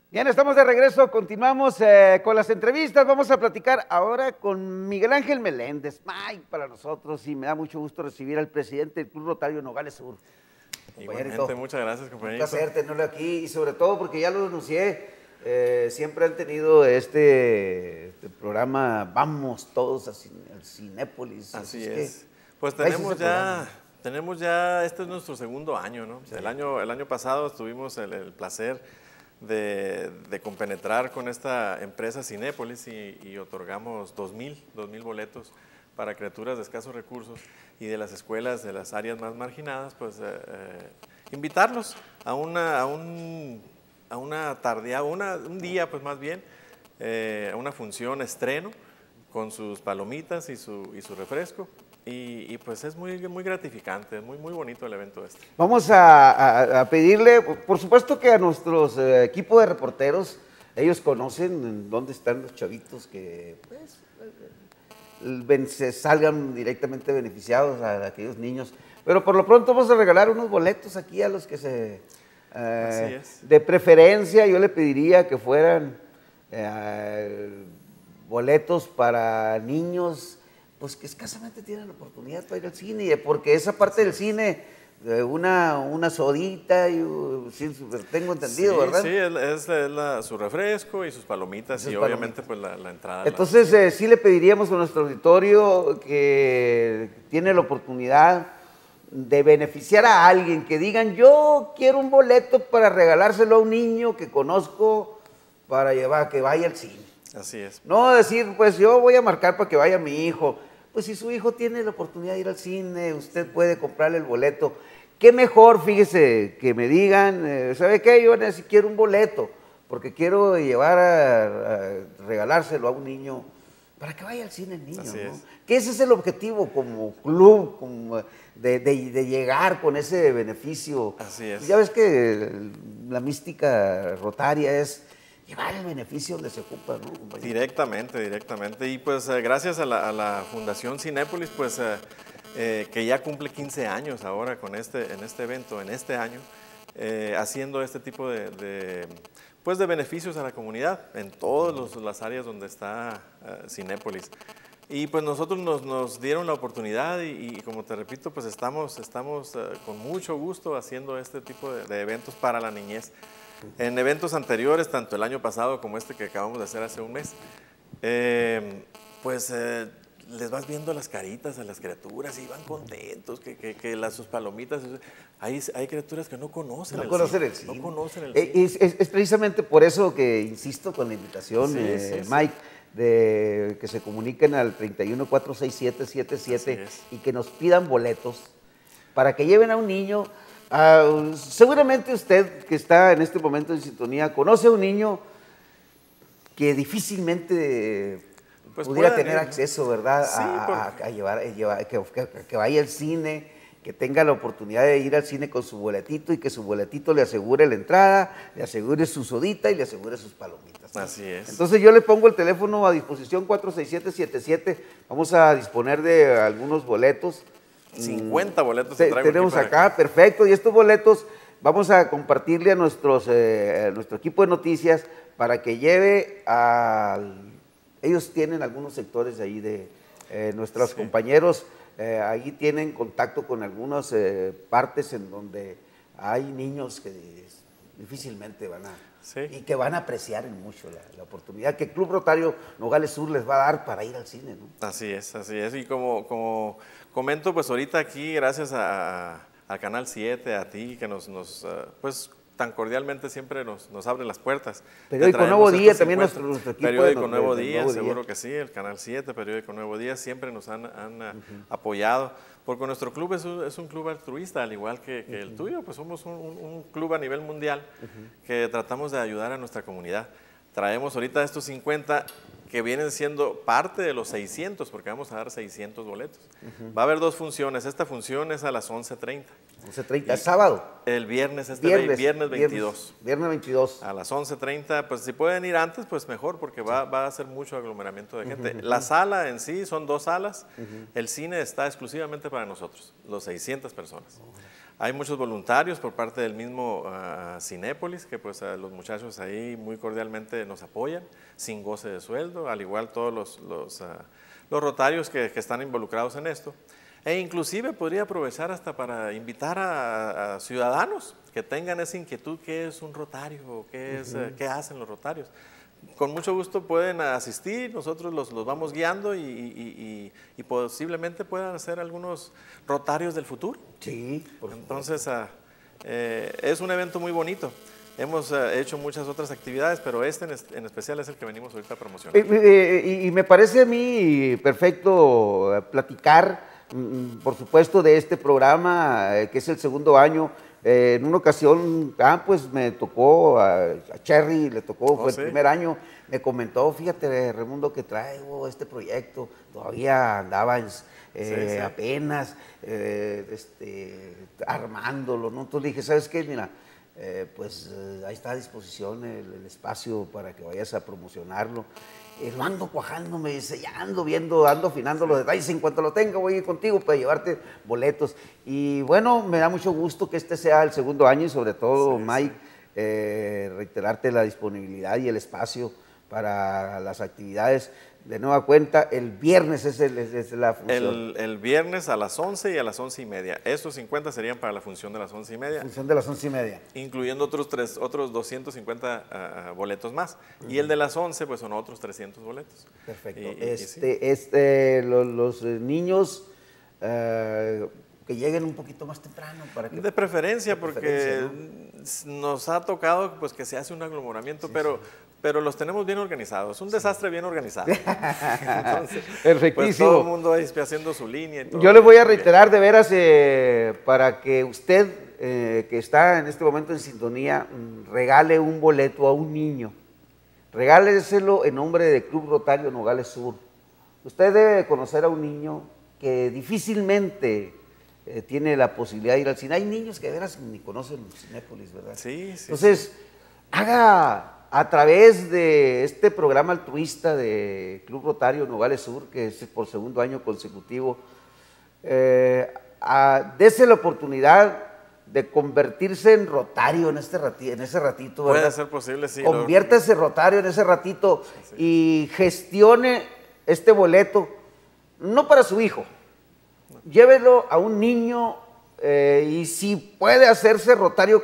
Bien, estamos de regreso, continuamos con las entrevistas, vamos a platicar ahora con Miguel Ángel Meléndez, Mike para nosotros, y me da mucho gusto recibir al presidente del Club Rotario Nogales Sur. Igualmente, muchas gracias, compañerito. Un placer tenerlo aquí, y sobre todo porque ya lo anuncié, siempre han tenido este programa, vamos todos al Cinépolis. Así es. Pues tenemos ya, este es nuestro segundo año, ¿no? Sí. El año pasado tuvimos el placer de compenetrar con esta empresa Cinépolis y otorgamos 2,000 boletos para criaturas de escasos recursos y de las escuelas de las áreas más marginadas, pues invitarlos a un día, pues más bien, a una función estreno con sus palomitas y su refresco. Y pues es muy gratificante, muy bonito el evento este. Vamos a pedirle, por supuesto que a nuestros equipos de reporteros, ellos conocen dónde están los chavitos que pues, se salgan directamente beneficiados a aquellos niños. Pero por lo pronto vamos a regalar unos boletos aquí a los que se... Así es. De preferencia yo le pediría que fueran boletos para niños pues que escasamente tienen la oportunidad para ir al cine, porque esa parte del cine, una sodita, tengo entendido, sí, ¿verdad? Sí, es su refresco y sus palomitas y obviamente pues la entrada. Entonces sí le pediríamos a nuestro auditorio que tiene la oportunidad de beneficiar a alguien, que digan yo quiero un boleto para regalárselo a un niño que conozco para llevar, que vaya al cine. Así es. No decir, pues yo voy a marcar para que vaya mi hijo. Pues si su hijo tiene la oportunidad de ir al cine, usted puede comprarle el boleto. Qué mejor, fíjese, que me digan, ¿sabe qué? Yo quiero un boleto, porque quiero llevar a regalárselo a un niño para que vaya al cine el niño, Así ¿no? es. Que ese es el objetivo como club, como de llegar con ese beneficio. Así es. Ya ves que la mística rotaria es llevar el beneficio donde se ocupa, ¿no, compañero? Directamente. Y pues gracias a la Fundación Cinépolis, pues que ya cumple 15 años ahora en este evento, en este año, haciendo este tipo de beneficios a la comunidad en todas las áreas donde está Cinépolis. Y pues nosotros nos dieron la oportunidad y como te repito, pues estamos con mucho gusto haciendo este tipo de eventos para la niñez. En eventos anteriores, tanto el año pasado como este que acabamos de hacer hace un mes, les vas viendo las caritas a las criaturas y van contentos, que sus palomitas, hay criaturas que no conocen el cine. No conocen el cine. Es precisamente por eso que insisto con la invitación, Mike, de que se comuniquen al 31-467-77 y que nos pidan boletos para que lleven a un niño. Seguramente usted que está en este momento en sintonía conoce a un niño que difícilmente pudiera tener acceso, ¿verdad? Sí, que vaya al cine, que tenga la oportunidad de ir al cine con su boletito y que su boletito le asegure la entrada, le asegure su sodita y le asegure sus palomitas, ¿no? Así es. Entonces yo le pongo el teléfono a disposición 467-77, vamos a disponer de algunos boletos. 50 boletos tenemos acá, perfecto, y estos boletos vamos a compartirle a nuestro equipo de noticias para que lleve ellos tienen algunos sectores ahí de nuestros compañeros, ahí tienen contacto con algunas partes en donde hay niños que difícilmente van a... Sí. Y que van a apreciar mucho la oportunidad que el Club Rotario Nogales Sur les va a dar para ir al cine, ¿no? Así es. Y como comento, pues ahorita aquí, gracias a Canal 7, a ti, que pues tan cordialmente siempre nos abre las puertas. Periódico Nuevo Día, también nuestro equipo. Periódico Nuevo Día, seguro que sí, el Canal 7, Periódico Nuevo Día, siempre nos han apoyado. Porque nuestro club es un club altruista, al igual que el tuyo, pues somos un club a nivel mundial que tratamos de ayudar a nuestra comunidad. Traemos ahorita estos 50 que vienen siendo parte de los 600, porque vamos a dar 600 boletos. Va a haber dos funciones, esta función es a las 11:30. 11:30, ¿es sábado? El viernes 22. Viernes 22. A las 11:30, pues si pueden ir antes, pues mejor, porque va a ser mucho aglomeramiento de gente. La sala en sí son 2 salas, el cine está exclusivamente para nosotros, los 600 personas. Hay muchos voluntarios por parte del mismo Cinépolis, que pues los muchachos ahí muy cordialmente nos apoyan, sin goce de sueldo, al igual todos los rotarios que están involucrados en esto. E inclusive podría aprovechar hasta para invitar a ciudadanos que tengan esa inquietud, ¿qué es un rotario? ¿Qué hacen los rotarios? Con mucho gusto pueden asistir, nosotros los vamos guiando y posiblemente puedan ser algunos rotarios del futuro. Sí, entonces es un evento muy bonito. Hemos hecho muchas otras actividades, pero este en especial es el que venimos ahorita a promocionar. Y me parece a mí perfecto platicar, por supuesto, de este programa, que es el segundo año. En una ocasión, pues me tocó a Cherry, le tocó, fue ¿sí? El primer año, me comentó, fíjate, Raimundo, que traigo este proyecto, todavía andaba apenas armándolo, ¿no? Entonces dije, ¿sabes qué? Mira, ahí está a disposición el espacio para que vayas a promocionarlo. Lo ando cuajando, me dice, ya ando viendo, ando afinando los detalles, en cuanto lo tenga voy a ir contigo para llevarte boletos. Y bueno, me da mucho gusto que este sea el segundo año y sobre todo, Mike, reiterarte la disponibilidad y el espacio para las actividades. De nueva cuenta, el viernes es la función. El viernes a las 11 y a las 11:30. Estos 50 serían para la función de las 11:30. Función de las 11:30. Incluyendo otros 250 boletos más. Y el de las 11, pues son otros 300 boletos. Perfecto. Los niños que lleguen un poquito más temprano. De preferencia, porque nos ha tocado pues, que se hace un aglomeramiento, pero los tenemos bien organizados. Un desastre bien organizado. Entonces, perfectísimo. Pues todo el mundo ahí haciendo su línea. Y todo. Yo les voy a reiterar de veras para que usted, que está en este momento en sintonía, regale un boleto a un niño. Regáleselo en nombre de Club Rotario Nogales Sur. Usted debe conocer a un niño que difícilmente tiene la posibilidad de ir al cine. Hay niños que de veras ni conocen Cinépolis, ¿verdad? Sí. Entonces, haga a través de este programa altruista de Club Rotario Nogales Sur, que es por segundo año consecutivo, dese la oportunidad de convertirse en rotario en ese ratito. ¿verdad? Puede ser posible, sí. Conviértase rotario en ese ratito y gestione este boleto, no para su hijo, llévelo a un niño y si puede hacerse rotario,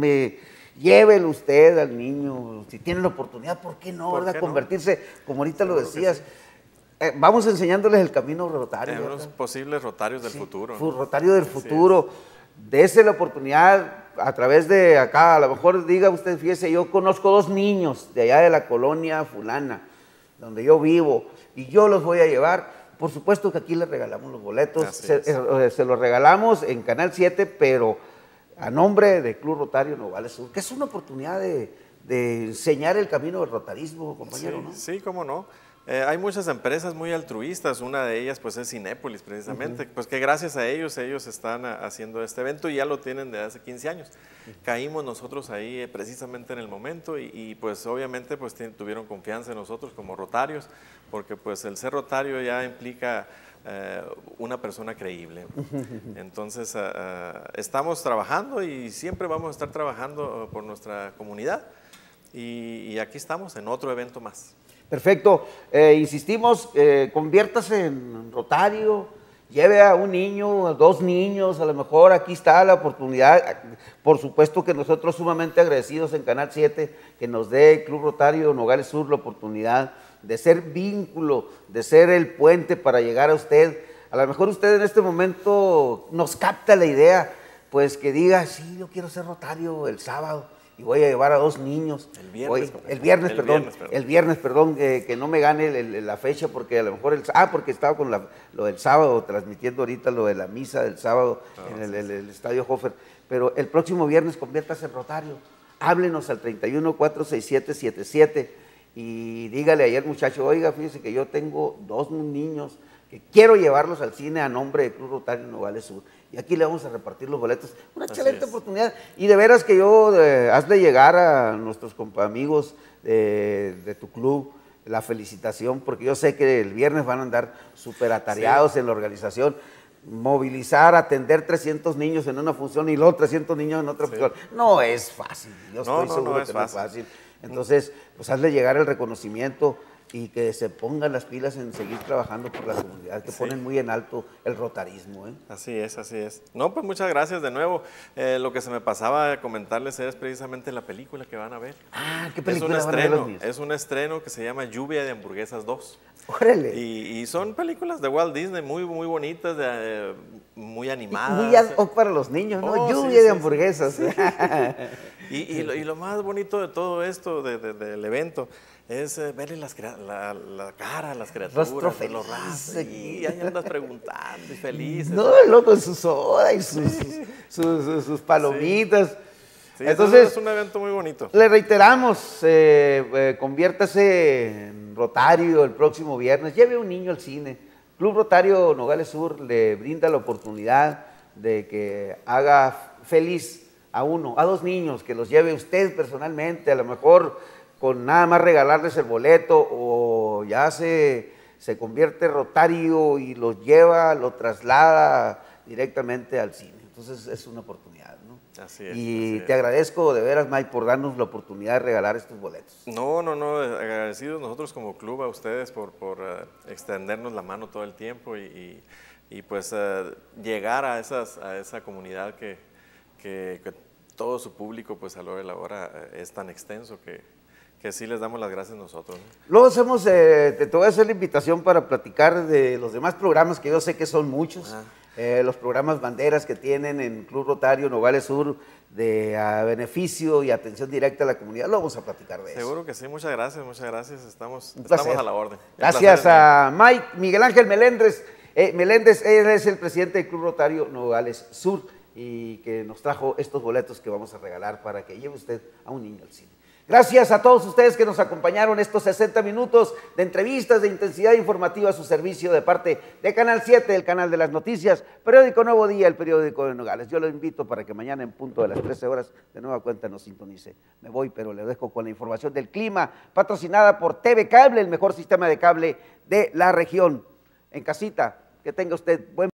llévelo usted al niño, si tiene la oportunidad, ¿por qué no? ¿Verdad? Convertirse, como ahorita lo decías, vamos enseñándoles el camino rotario. Unos posibles rotarios del futuro. Rotario del futuro, dése la oportunidad a través de acá, a lo mejor diga usted, fíjese, yo conozco 2 niños de allá de la colonia fulana, donde yo vivo, y yo los voy a llevar. Por supuesto que aquí les regalamos los boletos, se los regalamos en Canal 7, pero a nombre de Club Rotario Nogales Sur, que es una oportunidad de enseñar el camino del rotarismo, compañero, ¿no? Sí, cómo no. Hay muchas empresas muy altruistas, una de ellas pues es Cinépolis precisamente, pues que gracias a ellos están haciendo este evento y ya lo tienen desde hace 15 años. Caímos nosotros ahí precisamente en el momento y pues obviamente pues tuvieron confianza en nosotros como rotarios, porque pues el ser rotario ya implica una persona creíble. Entonces estamos trabajando y siempre vamos a estar trabajando por nuestra comunidad y aquí estamos en otro evento más. Perfecto, insistimos, conviértase en rotario, lleve a un niño, a 2 niños, a lo mejor aquí está la oportunidad. Por supuesto que nosotros sumamente agradecidos en Canal 7 que nos dé Club Rotario Nogales Sur la oportunidad de ser vínculo, de ser el puente para llegar a usted. A lo mejor usted en este momento nos capta la idea, pues que diga, sí, yo quiero ser rotario el sábado y voy a llevar a 2 niños. El viernes, perdón, que no me gane la fecha porque a lo mejor porque estaba con lo del sábado, transmitiendo ahorita lo de la misa del sábado en el Estadio Hofer, pero el próximo viernes conviértase en rotario. Háblenos al 31-467-77 y dígale ayer, muchacho, oiga, fíjese que yo tengo 2 niños que quiero llevarlos al cine a nombre de Club Rotario Nogales Sur. Y aquí le vamos a repartir los boletos. Una excelente oportunidad. Y de veras que yo, hazle llegar a nuestros amigos de tu club la felicitación, porque yo sé que el viernes van a andar súper atareados en la organización. movilizar, atender 300 niños en una función y luego 300 niños en otra función. No es fácil, yo estoy seguro que no es fácil. Entonces, pues hazle llegar el reconocimiento y que se pongan las pilas en seguir trabajando por la comunidad, que ponen muy en alto el rotarismo. Así es, así es. No, pues muchas gracias de nuevo. Lo que se me pasaba a comentarles es precisamente la película que van a ver. Ah, ¿qué película van a ver los niños? Es un estreno que se llama Lluvia de Hamburguesas 2. ¡Órale! Y son películas de Walt Disney muy, muy bonitas, muy animadas. Muy ad hoc para los niños, ¿no? Lluvia de hamburguesas. Sí. Y lo más bonito de todo esto, del evento, es verle la cara a las criaturas, Rostro feliz, los rastros, y ahí andas preguntando y felices. No, loco, con su soda y sus palomitas. Sí, entonces, es un evento muy bonito. Le reiteramos, conviértase en Rotario el próximo viernes, lleve un niño al cine. Club Rotario Nogales Sur le brinda la oportunidad de que haga feliz a uno, a dos niños, que los lleve usted personalmente, a lo mejor con nada más regalarles el boleto, o ya se convierte Rotario y los lleva, lo traslada directamente al cine. Entonces es una oportunidad, ¿no? Así es. Y te agradezco de veras, Mike, por darnos la oportunidad de regalar estos boletos. No, agradecidos nosotros como club a ustedes por extendernos la mano todo el tiempo y pues llegar a esa comunidad que todo su público pues a la hora es tan extenso que sí les damos las gracias nosotros, ¿no? Luego hacemos, te voy a hacer la invitación para platicar de los demás programas, que yo sé que son muchos. Los programas banderas que tienen en Club Rotario Nogales Sur de beneficio y atención directa a la comunidad, lo vamos a platicar de eso. Seguro que sí, muchas gracias, estamos a la orden. Gracias a Mike Miguel Ángel Meléndez, él es el presidente del Club Rotario Nogales Sur y que nos trajo estos boletos que vamos a regalar para que lleve usted a un niño al cine. Gracias a todos ustedes que nos acompañaron estos 60 minutos de entrevistas de intensidad informativa a su servicio de parte de Canal 7, el canal de las noticias, Periódico Nuevo Día, el periódico de Nogales. Yo lo invito para que mañana en punto de las 13 horas de nueva cuenta nos sintonice. Me voy, pero le dejo con la información del clima, patrocinada por TV Cable, el mejor sistema de cable de la región. En casita, que tenga usted buen